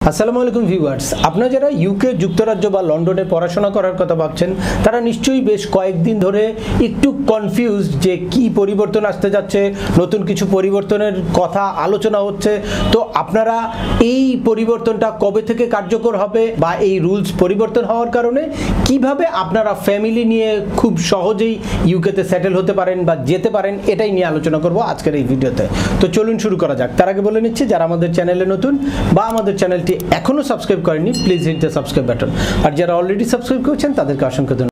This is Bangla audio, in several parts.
আসসালামু আলাইকুম ভিউয়ার্স, আপনারা যারা ইউকে যুক্তরাজ্য বা লন্ডনে পড়াশোনা করার কথা ভাবছেন তারা নিশ্চয়ই বেশ কয়েকদিন ধরে একটু কনফিউজড যে কি পরিবর্তন আসতে যাচ্ছে, নতুন কিছু পরিবর্তনের কথা আলোচনা হচ্ছে। তো আপনারা এই পরিবর্তনটা কবে থেকে কার্যকর হবে বা এই রুলস পরিবর্তন হওয়ার কারণে কিভাবে আপনারা ফ্যামিলি নিয়ে খুব সহজেই ইউকেতে সেটেল হতে পারেন বা যেতে পারেন, এটাই নিয়ে আলোচনা করব আজকের এই ভিডিওতে। তো চলুন শুরু করা যাক। তার আগে বলে নিচ্ছি, যারা আমাদের চ্যানেলে নতুন বা আমাদের চ্যানেলটি এখনো সাবস্ক্রাইব করেননি, please hit the subscribe button. আর যারা অলরেডি সাবস্ক্রাইব করেছেন তাদেরকে অসংখ্য ধন্যবাদ।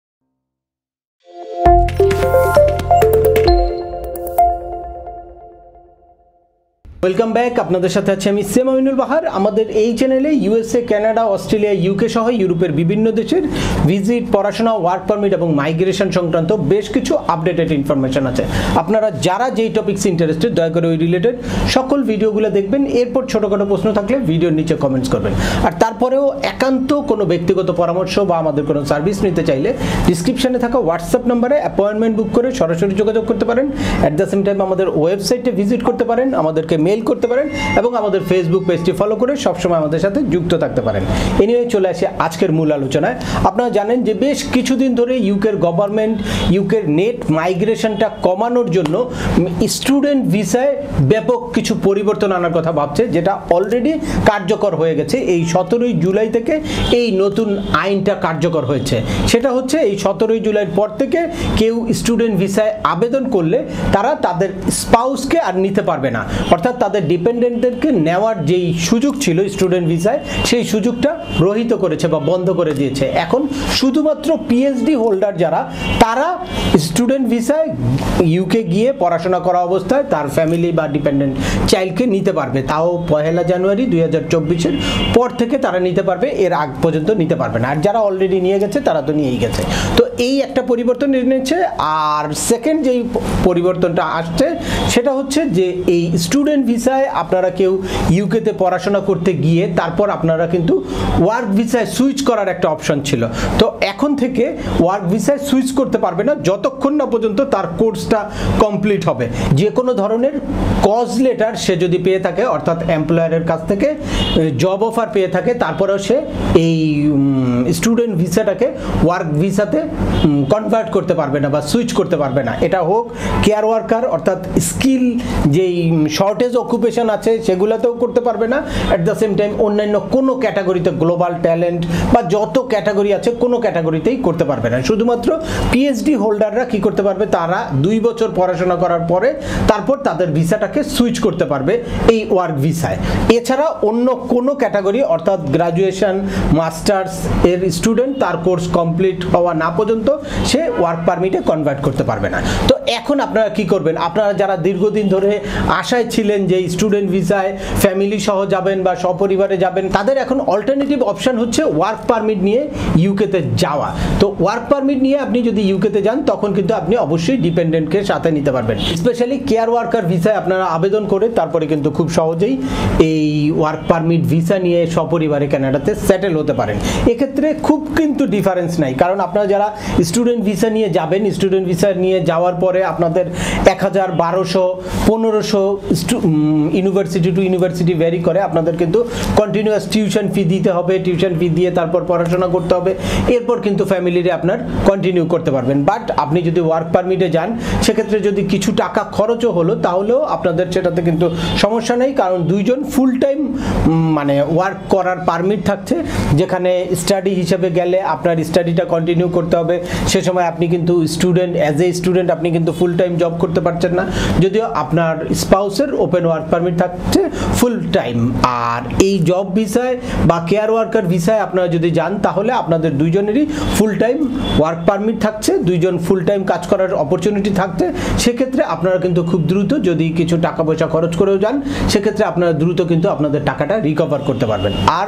ওয়েলকাম ব্যাক, আপনাদের সাথে আছে আমি সেম আমিনুল বাহার। আমাদের এই চ্যানেলে ইউএসএ, কানাডা, অস্ট্রেলিয়া, ইউকে সহ ইউরোপের বিভিন্ন দেশের ভিজিট, পড়াশোনা, ওয়ার্ক পারমিট এবং মাইগ্রেশন সংক্রান্ত বেশ কিছু আপডেটেড ইনফরমেশন আছে। আপনারা যারা যেই টপিকস ইন্টারেস্টেড দয়া করে ওই রিলেটেড সকল ভিডিওগুলো দেখবেন। এরপর ছোটোখাটো প্রশ্ন থাকলে ভিডিওর নিচে কমেন্টস করবেন। আর তারপরেও একান্ত কোনো ব্যক্তিগত পরামর্শ বা আমাদের কোনো সার্ভিস নিতে চাইলে ডিসক্রিপশনে থাকা হোয়াটসঅ্যাপ নাম্বারে অ্যাপয়েন্টমেন্ট বুক করে সরাসরি যোগাযোগ করতে পারেন। অ্যাট দ্য সেম টাইম আমাদের ওয়েবসাইটে ভিজিট করতে পারেন, আমাদেরকে মেল করতে পারেন এবং আমাদের ফেসবুক পেজটি ফলো করে সবসময় আমাদের সাথে যুক্ত থাকতে পারেন। এনিওয়ে, চলে আসে আজকের মূল আলোচনায়। আপনারা জানেন যে বেশ কিছুদিন ধরে ইউকের গভর্নমেন্ট ইউকের নেট মাইগ্রেশনটা কমানোর জন্য স্টুডেন্ট ভিসায় ব্যাপক কিছু পরিবর্তন আনার কথা ভাবছে, যেটা অলরেডি কার্যকর হয়ে গেছে। এই 17 জুলাই থেকে এই নতুন আইনটা কার্যকর হয়েছে। সেটা হচ্ছে এই 17 জুলাইয়ের পর থেকে কেউ স্টুডেন্ট ভিসায় আবেদন করলে তারা তাদের স্পাউসকে আর নিতে পারবে না, অর্থাৎ তাদের ডিপেন্ডেন্টদেরকে নেওয়ার যেই সুযোগ ছিল স্টুডেন্ট ভিসায়, সেই সুযোগটা রহিত করেছে বা বন্ধ করে দিয়েছে। এখন শুধুমাত্র পিএইচডি হোল্ডার যারা, তারা স্টুডেন্ট ভিসায় ইউকে গিয়ে পড়াশোনা করা অবস্থায় তার ফ্যামিলি বা ডিপেন্ডেন্ট চাইল্ডকে নিতে পারবে। তাও 1 জানুয়ারি 2024-এর পর থেকে তারা নিতে পারবে, এর আগ পর্যন্ত নিতে পারবে না। আর যারা অলরেডি নিয়ে গেছে তারা তো নিয়েই গেছে। তো এই একটা পরিবর্তন এনেছে। আর সেকেন্ড যেই পরিবর্তনটা আসছে সেটা হচ্ছে যে এই স্টুডেন্ট ভিসায় আপনারা কেউ ইউকেতে পড়াশোনা করতে গিয়ে তারপর আপনারা কিন্তু ওয়ার্ক ভিসায় সুইচ করার একটা অপশন ছিল। তো এখন থেকে ওয়ার্ক ভিসায় সুইচ করতে পারবে না যতক্ষণ না পর্যন্ত তার কোর্সটা কমপ্লিট হবে। যে কোনো ধরনের কজ লেটার সে যদি পেয়ে থাকে, অর্থাৎ এমপ্লয়ারের কাছ থেকে জব অফার পেয়ে থাকে, তারপরেও সে এই স্টুডেন্ট ভিসাটাকে ওয়ার্ক ভিসাতে কনভার্ট করতে পারবে না বা সুইচ করতে পারবে না। এটা হোক কেয়ার ওয়ার্কার, অর্থাৎ স্কিল যেই শর্টেজ অকুপেশন আছে সেগুলোতেও করতে পারবে না। অ্যাট দ্য সেম টাইম অন্যান্য কোনো ক্যাটাগরিতে, গ্লোবাল ট্যালেন্ট বা যত ক্যাটাগরি আছে কোনো ক্যাটাগরিতেই করতে পারবে না। শুধুমাত্র পিএইচডি হোল্ডাররা কি করতে পারবে, তারা 2 বছর পড়াশোনা করার পরে তারপর তাদের ভিসাটাকে সুইচ করতে পারবে এই ওয়ার্ক ভিসায়। এছাড়া অন্য কোনো ক্যাটাগরি, অর্থাৎ গ্রাজুয়েশন, মাস্টার্স এর স্টুডেন্ট, তার কোর্স কমপ্লিট হওয়া না পর্যন্ত সে ওয়ার্ক পারমিটে কনভার্ট করতে পারবে না। তো এখন আপনারা কি করবেন? আপনারা যারা দীর্ঘদিন ধরে আশায় ছিলেন যে স্টুডেন্ট ভিসায় ফ্যামিলি সহ যাবেন বা সপরিবারে যাবেন, তাদের এখন অল্টারনেটিভ অপশন হচ্ছে ওয়ার্ক পারমিট নিয়ে ইউকেতে যাওয়া। তো ওয়ার্ক পারমিট নিয়ে আপনি যদি ইউকেতে যান তখন কিন্তু আপনি অবশ্যই ডিপেন্ডেন্টকে সাথে নিতে পারবেন। স্পেশালি কেয়ার ওয়ার্কার ভিসায় আপনারা আবেদন করে তারপরে কিন্তু খুব সহজেই এই ওয়ার্ক পারমিট ভিসা নিয়ে সপরিবারে কানাডাতে সেটেল হতে পারেন। এক্ষেত্রে খুব কিন্তু ডিফারেন্স নাই, কারণ আপনারা যারা স্টুডেন্ট ভিসা নিয়ে যাবেন, স্টুডেন্ট ভিসা নিয়ে যাওয়ার পরে আপনাদের 1000, 1200, 1500 ইউনিভার্সিটি টু ইউনিভার্সিটি ভ্যারি করে। আপনাদের কিন্তু কন্টিনিউয়াস টিউশন ফি দিতে হবে, টিউশন ফি দিয়ে তারপর পড়াশোনা করতে হবে, এরপর কিন্তু ফ্যামিলিরে আপনার কন্টিনিউ করতে পারবেন। বাট আপনি যদি ওয়ার্ক পারমিটে যান সেক্ষেত্রে যদি কিছু টাকা খরচও হলো তাহলেও আপনাদের সেটাতে কিন্তু সমস্যা নেই, কারণ 2 জন ফুল টাইম মানে ওয়ার্ক করার পারমিট থাকছে, যেখানে স্টাডি হিসেবে গেলে আপনার স্টাডিটা কন্টিনিউ করতে হবে। সে সময় আপনি কিন্তু স্টুডেন্ট, অ্যাজ এ স্টুডেন্ট আপনি কিন্তু ফুল টাইম জব করতে পারছেন না, যদিও আপনার স্পাউসের ওপেন ওয়ার্ক পারমিট থাকছে ফুল টাইম। আর এই জব ভিসায় বা কেয়ার ওয়ার্কার ভিসায় আপনারা যদি যান তাহলে আপনাদের 2 জনেরই ফুল টাইম ওয়ার্ক পারমিট থাকছে, 2 জন ফুল টাইম কাজ করার অপরচুনিটি থাকছে। সেক্ষেত্রে আপনারা কিন্তু খুব দ্রুত, যদি কিছু টাকা পয়সা খরচ করেও যান, সেক্ষেত্রে আপনারা দ্রুত কিন্তু আপনাদের টাকাটা রিকভার করতে পারবেন। আর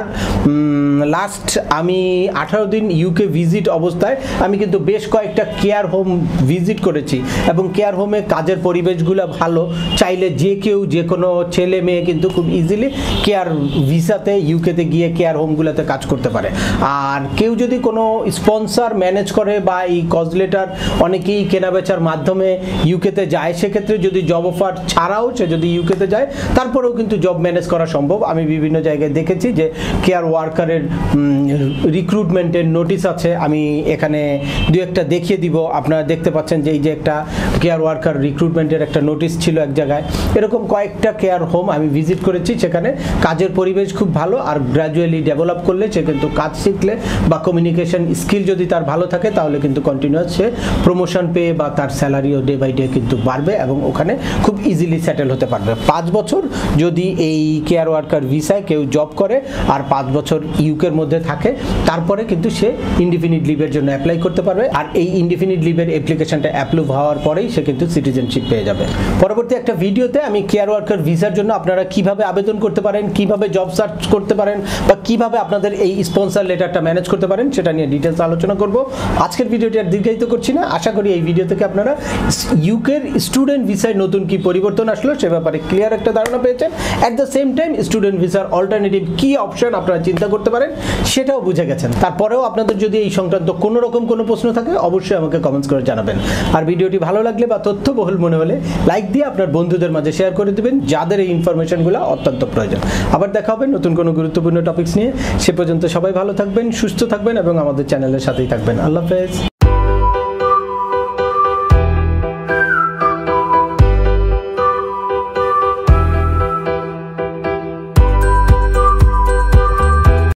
লাস্ট আমি 18 দিন ইউকে ভিজিট অবস্থায় আমি কিন্তু বেশ কয়েকটা কেয়ার হোম ভিজিট করেছি এবং কেয়ার হোমে কাজের পরিবেশগুলো ভালো। চাইলে যে কেউ যে কোনো ছেলে মেয়ে কিন্তু খুব ইজিলি কেয়ার ভিসাতে ইউকেতে গিয়ে কেয়ার হোমগুলোতে কাজ করতে পারে। আর কেউ যদি কোনো স্পন্সর ম্যানেজ করে বা এই কজ লেটার অনেকেই কেনাবেচার মাধ্যমে ইউকেতে যায়, সেক্ষেত্রে যদি জব অফার ছাড়াও সে যদি ইউকেতে যায় তারপরেও কিন্তু জব ম্যানেজ করা সম্ভব। আমি বিভিন্ন জায়গায় দেখেছি যে কেয়ার ওয়ার্কারের রিক্রুটমেন্টের নোটিশ আছে, আমি এখানে দু একটা দেখিয়ে দিব। আপনারা দেখতে পাচ্ছেন যে এই যে একটা কেয়ার ওয়ার্কার রিক্রুটমেন্টের একটা নোটিশ ছিল এক জায়গায়। এরকম কয়েকটা কেয়ার হোম আমি ভিজিট করেছি, সেখানে কাজের পরিবেশ খুব ভালো। আর গ্র্যাজুয়ালি ডেভেলপ করলে সে কিন্তু কাজ শিখলে বা কমিউনিকেশন স্কিল যদি তার ভালো থাকে তাহলে কিন্তু কন্টিনিউয়াস সে প্রমোশন পেয়ে বা তার স্যালারিও ডে বাই ডে কিন্তু বাড়বে এবং ওখানে খুব ইজিলি সেটেল হতে পারবে। 5 বছর যদি এই কেয়ার ওয়ার্কার ভিসায় কেউ জব করে আর 5 বছর ইউকের মধ্যে থাকে, তারপরে কিন্তু সে ইনডিফিনিট লিভের জন্য অ্যাপ্লাই করতে পারবে। আর এই ইনডিফিনিট লিভের অ্যাপ্লিকেশনটা অ্যাপ্রুভ হওয়ার পরেই সে কিন্তু সিটিজেনশিপ পেয়ে যাবে। পরবর্তী একটা ভিডিওতে আমি কেয়ার ওয়ার্কার ভিসার জন্য আপনারা কিভাবে আবেদন করতে পারেন, কিভাবে জব সার্চ করতে পারেন বা কিভাবে আপনাদের এই স্পন্সর লেটারটা ম্যানেজ করতে পারেন সেটা নিয়ে ডিটেলস আলোচনা করব। আজকের ভিডিওটি আর দীর্ঘায়িত করছি না, আশা করি এই ভিডিও থেকে আপনারা ইউকের স্টুডেন্ট ভিসায় নতুন কি পরিবর্তন আসলো সে ব্যাপারে ক্লিয়ার একটা ধারণা পেয়েছেন। At the same time student ভিসার অল্টারনেটিভ কি অপশন আপনারা চিন্তা করতে পারেন সেটাও বুঝে গেছেন। তারপরেও আপনাদের যদি এই সংক্রান্ত কোনো রকম কোনো প্রশ্ন থাকে অবশ্যই আমাকে কমেন্টস করে জানাবেন। আর ভিডিওটি ভালো লাগলে বা তথ্যবহুল মনে হলে লাইক দিয়ে আপনার বন্ধুদের মাঝে শেয়ার করে দিবেন যাদের এই ইনফরমেশনগুলো অত্যন্ত প্রয়োজন। আবার দেখা হবে নতুন কোনো গুরুত্বপূর্ণ টপিকস নিয়ে। সে পর্যন্ত সবাই ভালো থাকবেন, সুস্থ থাকবেন এবং আমাদের চ্যানেলের সাথেই থাকবেন। আল্লাহ হাফেজ।